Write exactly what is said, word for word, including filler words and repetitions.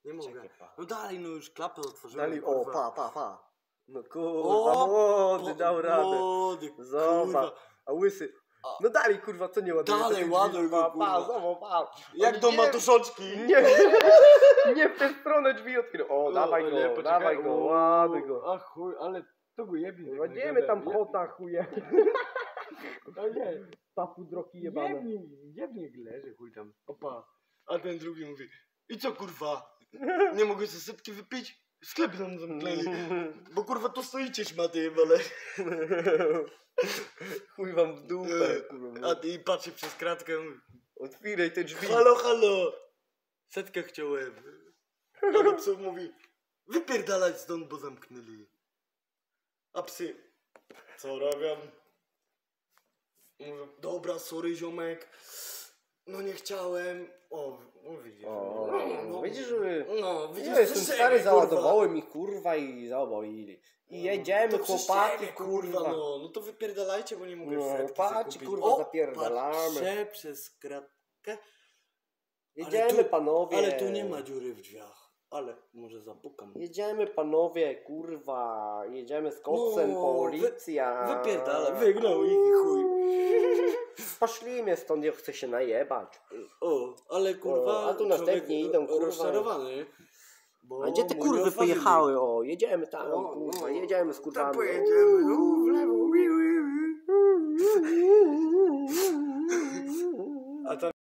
Nie mogę. Czekaj, pa. No dalej, no już klapę otworzyłem. Dali, o, kurwa. pa, pa, pa. No kurwa, O, młody, po- dał radę. Młody, Zobacz, kurwa. a łysy. No dalej, kurwa, co nie ładuje? Dalej, Takie ładuj drzwi, go, pa, kurwa. pa, zobacz, pa. Jak On do nie- matuszoczki. Nie, nie w tę stronę drzwi otwierał. O, dawaj O, go, nie, poczekaj. dawaj go, O, ładuj go. A chuj, ale to go jebnie. Ładziemy tam kota, chuje. A nie, Papu droki jebane. jebnie, jebnie leży, chuj tam. Opa. A ten drugi mówi, i co kurwa? Nie mogę sobie sypki wypić? Sklep nam zamknęli. Bo kurwa tu stoicie szmaty jebane. Chuj wam w dupę, kurwa. A ty patrzy przez kratkę. Mówi, Otwieraj te drzwi. halo, halo. Setkę chciałem. A do psów mówi, wypierdalać stąd, bo zamknęli. A psy, co robią? Mówią, dobra, sorry ziomek. No nie chciałem. O, no widzisz. O, no, widzisz, że... No, widzisz, Ja jestem że stary, siebie, załadowałem ich, kurwa, i zaoboili. I jedziemy, to przez chłopaki, siebie, kurwa. No, no to wypierdalajcie, bo nie mogę No, setki patrz, zakupić. kurwa, O, zapierdalamy. patrzę przez kratkę. Jedziemy, tu- panowie. Ale tu nie ma dziury w drzwiach. Ale może zapukam. Jedziemy, panowie, kurwa. Jedziemy z koksem, No, policja. Wypierdala, wygnał ich i chuj. Poszli mnie stąd, ja chcę się najebać. O, ale kurwa. O, a tu człowiek następnie idą, kurwa. rozczarowany. Bo A gdzie te mu nie kurwy otworzyli. pojechały? O, jedziemy tam, O, kurwa, no, jedziemy z tam kurwami. pojedziemy, no, w lewo. A tam